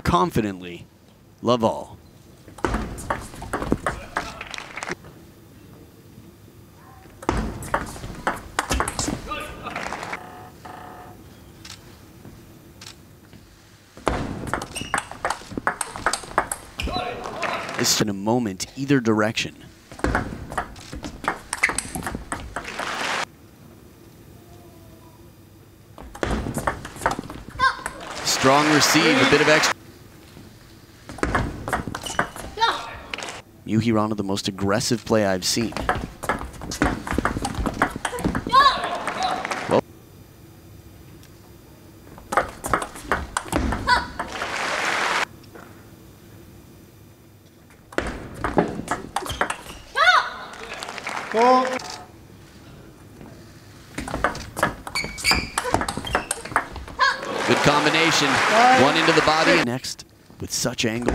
confidently. Love all. It's in a moment, either direction. Strong receive, a bit of extra. Yu Hirano, the most aggressive play I've seen. Well, good combination. One into the body. Next, with such angle.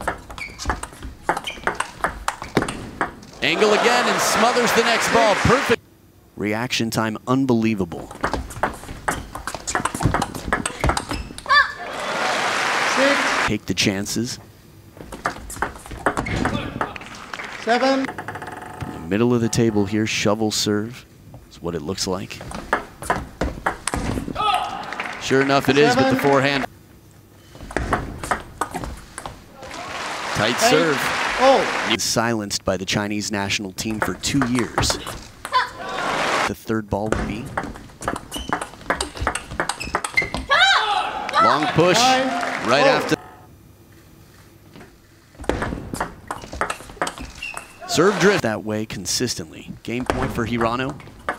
Angle again and smothers the next ball. Perfect. Reaction time unbelievable. Take the chances. 7. In the middle of the table here, shovel serve. That's what it looks like. Sure enough, it is with the forehand. Tight serve. Silenced by the Chinese national team for 2 years. The third ball would be. Long push right after. Serve drift that way consistently. Game point for Hirano.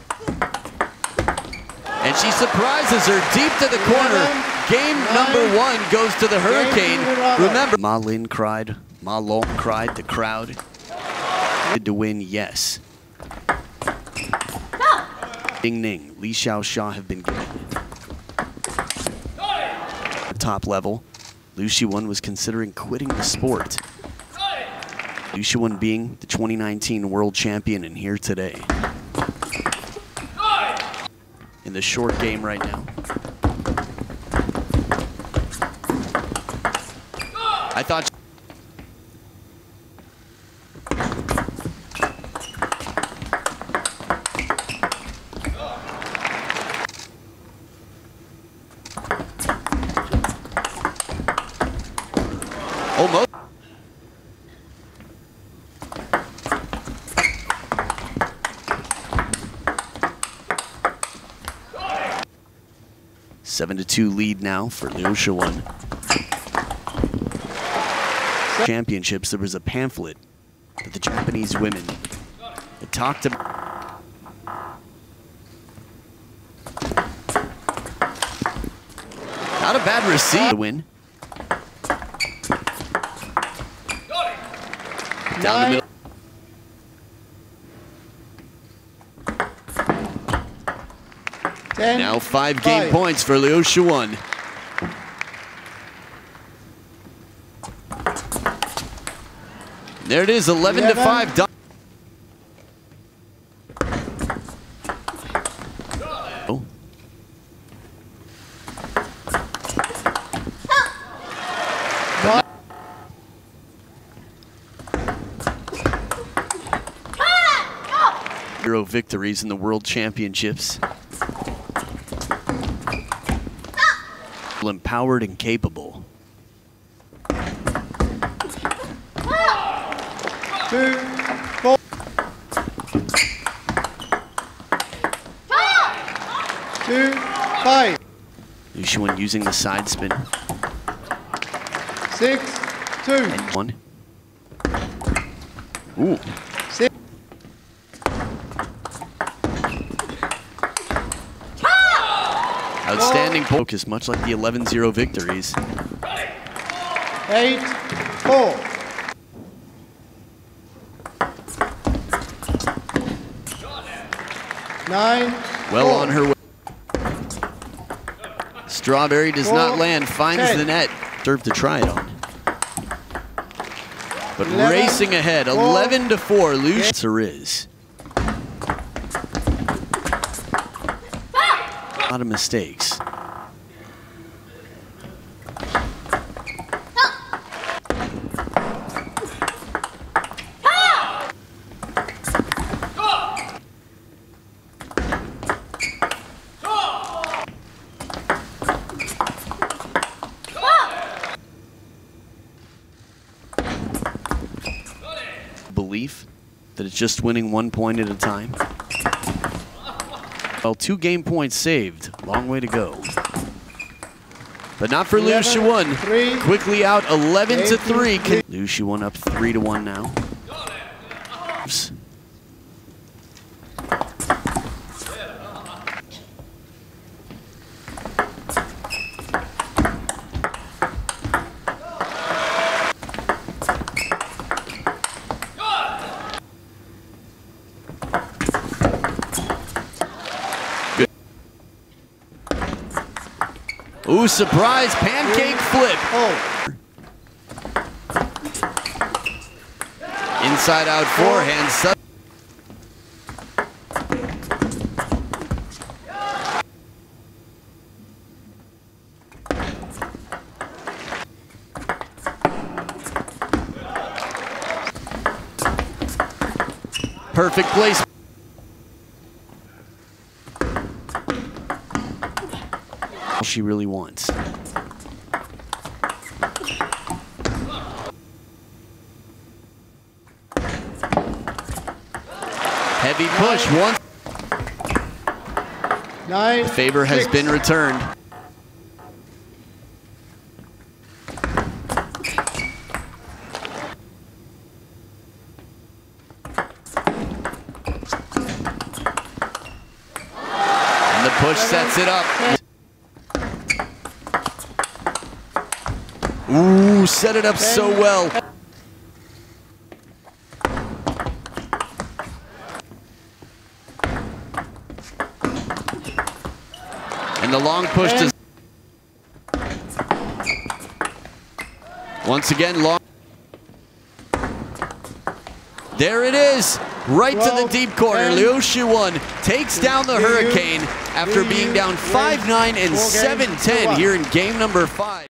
And she surprises her deep to the corner. Game number 1 goes to the Hurricane. Remember, Ma Lin cried. Ma Long cried, the crowd. To win, yes. Ding Ning, Li Xiaoxia have been given. At top level, Liu Shiwen was considering quitting the sport. Liu Shiwen being the 2019 world champion and here today. In the short game right now. I thought. Almost. Seven to 2 lead now for Liu Shiwen. Championships, there was a pamphlet that the Japanese women had talked about. Not a bad receive to win. Down the middle. Now 5 game points for Liu Shiwen. There it is, 11 to 5. Oh. Zero victories in the World Championships. Empowered and capable. 2, 4. 2, 5. Liu Shiwen using the side spin. 6, 2. And 1. Ooh. 6. Outstanding focus, much like the 11-0 victories. 8, 4. 9. Well on her way. Strawberry does not land, finds the net. Serve to try it on. But 11, racing ahead, 11 to 4. Liu is. A lot of mistakes. that it's just winning 1 point at a time. Well, 2 game points saved. Long way to go. But not for Liu Shiwen. Quickly out 11-3. Liu Shiwen up 3-1 now. Ooh, surprise pancake flip. Inside out forehand. Perfect place. She really wants. Heavy push. One. The favor has been returned. And the push sets it up. Ooh, set it up so well. And the long push to... Once again, long... There it is, right to the deep corner. Liu Shiwen takes down the Hurricane after being down 5-9 and 7-10 here in game number 5.